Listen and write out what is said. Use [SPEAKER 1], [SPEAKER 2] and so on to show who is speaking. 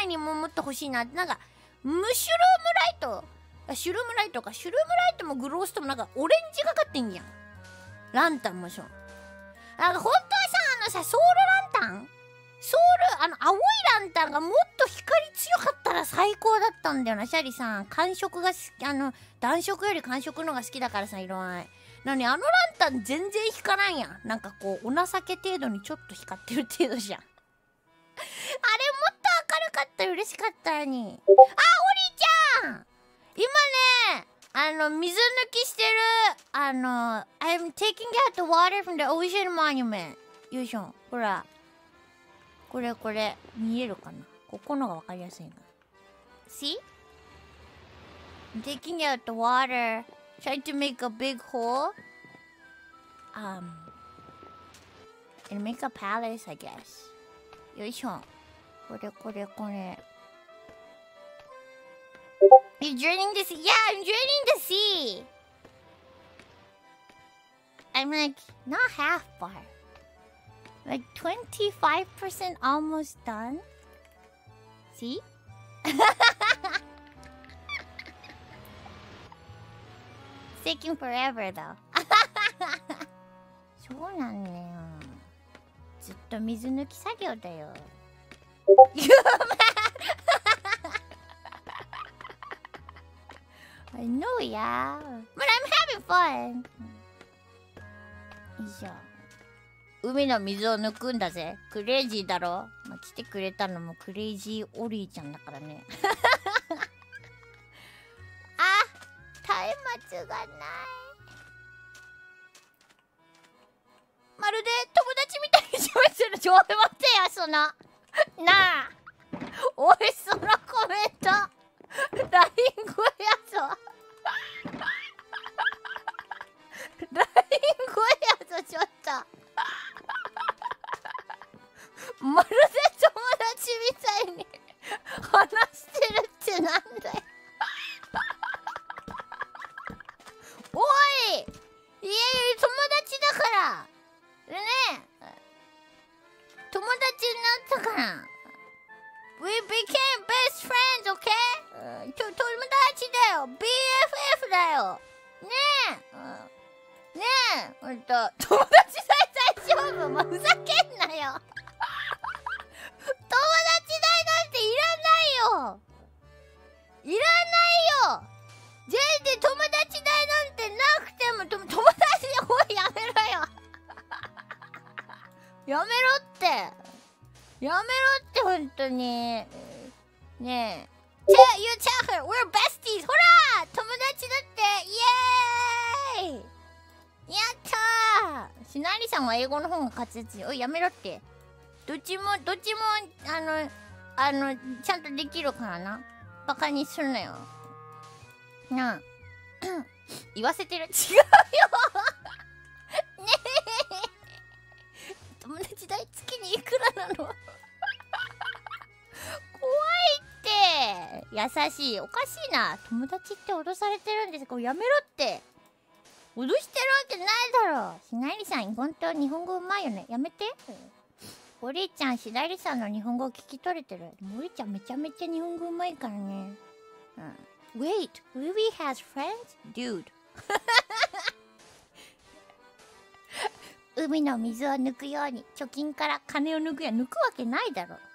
[SPEAKER 1] にももっと欲しいな。なんかムシュルームライト、シュルームライトか、シュルームライトもグローストもなんかオレンジがかってんじゃん。ランタンもそう。なんか本当はさ、ソウルランタン、青いランタンがもっと光強かったら最高だったんだよな。シャリさん寒色が暖色より寒色のが好きだからさ、色合いなのに、あのランタン全然光らんやん。なんかこうお情け程度にちょっと光ってる程度じゃん。あれもっと明るかったら嬉しかったのに。あ、おりちゃん今ね、水抜きしてる。I'm taking out the water from the ocean monument。よいしょ。ほら。これ、見えるかな、ここのがわかりやすいな。See? I'm taking out the water. Trying to make a big hole. And make a palace, I guess. よいしょ。これ。You're draining the sea. Yeah, I'm draining the sea. I'm like, not half bar. Like 25% almost done. See? It's taking forever though. そうなんだよ。ずっと水抜き作業だよ。I know, yeah. But I'm having fun. よいしょ。海の水を抜くんだぜ。クレイジーだろ。まあ、来てくれたのもクレイジーオリーちゃんだからね。あ、松明がない。まるで友達みたいにしゃべってる。ちょっと待ってよ、その。なあ。おい、そのコメント。ライン語やぞ。ライン語やぞ、ちょっと。まるで友達みたいに話してるってなんだよ。おい、友達だからねえ、友達になったから。We became best friends, okay? 友達だよ。BFF だよ。ねえ。ねえ。ほんと。友達さえ大丈夫。もうふざけんなよ。友達代なんていらないよ。いらないよ。全然友達代なんてなくても、友達の方やめろよ。やめろって。やめろってほんとに。ねえ。You tell her we're besties. ほら友達だって。イエーイ。やったー。しなりさんは英語の方が滑舌。おい、やめろって。どっちもちゃんとできるからな。バカにするなよ。なあ。言わせてる。違うよ。ねえ。友達代月にいくらなの。怖いって。優しい。おかしいな。友達って脅されてるんです。これやめろって。脅してるわけないだろ。しなりさん、本当日本語うまいよね。やめて。おりちゃん、しなりさんの日本語聞き取れてる。おりちゃんめちゃめちゃ日本語うまいからね。Wait, Ruby has friends? Dude. 海の水を抜くように貯金から金を抜くや抜くわけないだろ。